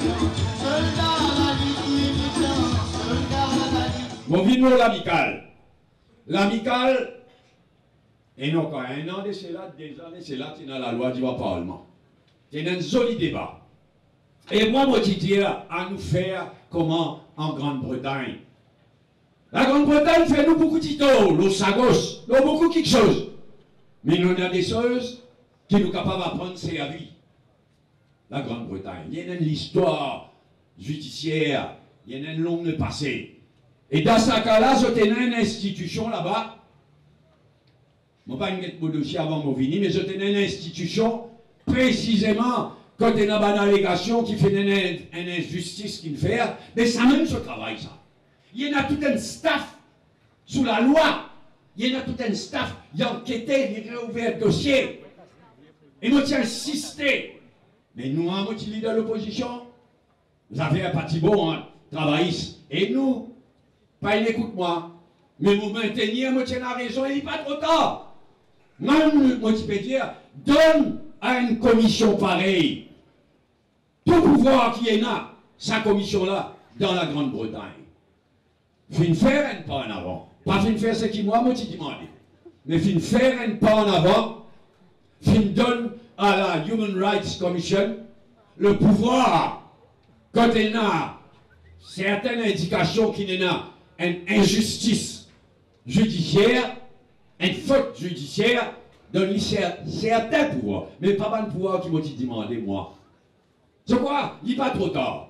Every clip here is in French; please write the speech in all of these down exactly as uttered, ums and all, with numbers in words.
Mon vino l'amical. L'amical, et non, quand un an de cela, deux ans de cela, c'est dans la loi du Parlement. C'est un joli débat. Et moi, moi, je dis à nous faire comment en Grande-Bretagne. La Grande-Bretagne fait nous beaucoup de titres, nous sagos, nous beaucoup quelque chose. Mais nous avons des choses qui nous capables d'apprendre c'est à vie. La Grande-Bretagne, il y a une histoire judiciaire, il y a une longue passé. Et dans ce cas-là, je tenais une institution là-bas. Je ne vais pas mettre mon dossier avant mon vini, mais je tenais une institution précisément quand il y a une allégation qui fait une, une injustice qu'il fait, mais ça même ce travail, ça. Il y en a tout un staff sous la loi. Il y en a tout un staff, il a enquêté, il a réouvert le dossier. Et moi, j'ai insisté. Mais nous, en mot de l'opposition, vous avez un parti bon, hein, travailliste. Et nous, pas une écoute-moi. Mais vous maintenez, moi, j'ai la raison, il n'est pas trop tard. Même, moi, je peux dire, donne à une commission pareille tout pouvoir qu'il y en a, sa commission-là, dans la Grande-Bretagne. Fin faire un pas en avant. Pas fin faire ce qui moi, moi, je demande. Mais fin faire un pas en avant, fin donne à la Human Rights Commission le pouvoir, quand elle a certaines indications qu'il y a une injustice judiciaire, une faute judiciaire, donne certains pouvoirs, mais pas mal de pouvoir qui m'ont demandé, moi. C'est quoi? Il n'est pas trop tard.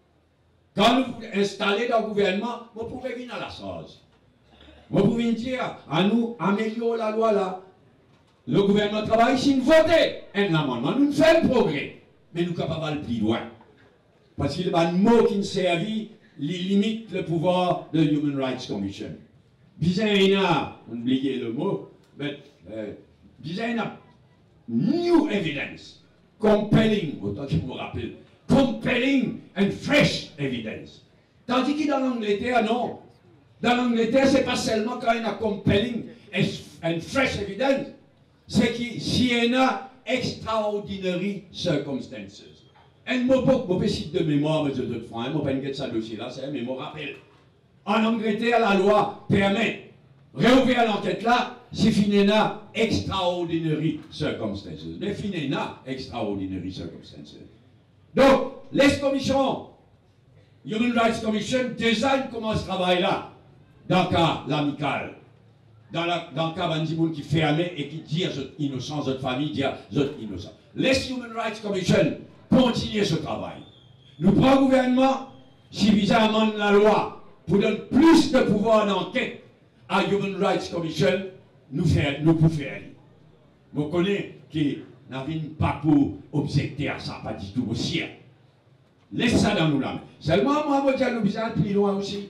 Quand nous installez dans le gouvernement, vous pouvez venir à la chose. Vous pouvez dire à nous améliorer la loi là. Le gouvernement travaille si nous votons un amendement. Nous faisons le progrès, mais nous sommes capables de plus loin. Parce qu'il y a un mot qui nous servi, il limite le pouvoir de Human Rights Commission. Bizarre, il a, oubliez le mot, mais euh, bizarre, il a new evidence. Compelling, autant que je me rappelle, compelling and fresh evidence. Tandis que dans l'Angleterre, non. Dans l'Angleterre, ce n'est pas seulement quand il y a compelling and fresh evidence, c'est que s'il y a extraordinary circumstances. Un mot beaucoup de mémoire, M. Godefroy, je ne vais pas ça dossier là, c'est un mémoire rappel. En Angleterre, la loi permet réouvrir l'enquête là, si finena extraordinary circumstances. Mais finena extraordinary circumstances. Donc, les commissions, Human Rights Commission, design comment ce travail là, dans le cas l'amical, dans, dans le cas Bandimoun qui ferme et qui dit à votre innocence, votre famille, dit à votre innocence. Les Human Rights Commission continuer ce travail. Nous prenons le gouvernement, si vous amendez la loi, pour donner plus de pouvoir d'enquête à Human Rights Commission, nous, faire, nous pouvons faire. Vous connaissez que nous n'avons pas pour objecter à ça, pas du tout aussi. Laisse ça dans nous là. Seulement, moi, je vais nous aller plus loin aussi.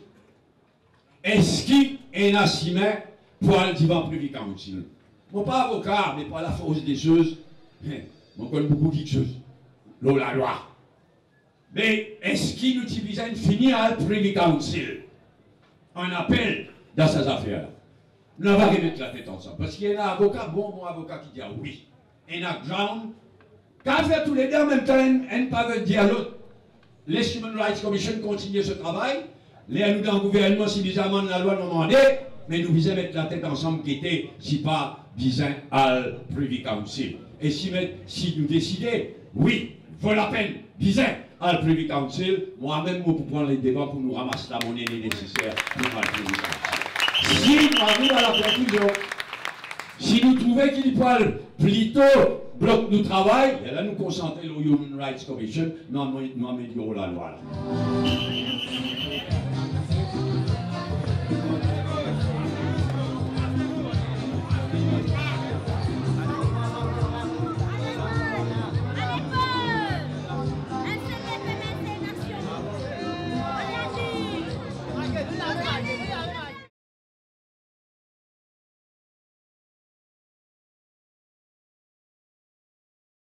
Est-ce qu'il y a un assiment pour aller devant le privé council? Je ne suis pas avocat, mais pas la force des choses. Je connais beaucoup de choses. L'eau, la loi. Mais est-ce qu'il nous utilise une finir à le privé council? Un appel dans ces affaires. Nous n'avons pas remettre la tête ensemble. Parce qu'il y a un avocat, bon, bon avocat qui dit ah, oui. Et un ground. Quand on fait tous les deux en même temps, on ne peut pas dire à l'autre. Les Human Rights Commission continuent ce travail. Les nous dans le gouvernement, si nous amendons la loi, nous demandons, mais nous visons mettre la tête ensemble qui était, si pas, visant à le Privy Council. Et si, si nous décidons, oui, il vaut la peine, visant à le Privy Council, moi-même, moi, pour prendre les débats pour nous ramasser la monnaie nécessaire pour le Privy Council. Si nous arrivons à la conclusion, si nous trouvons qu'il peut plutôt bloquer nos travail, et là nous concentrer au Human Rights Commission, nous améliorons la loi. Là.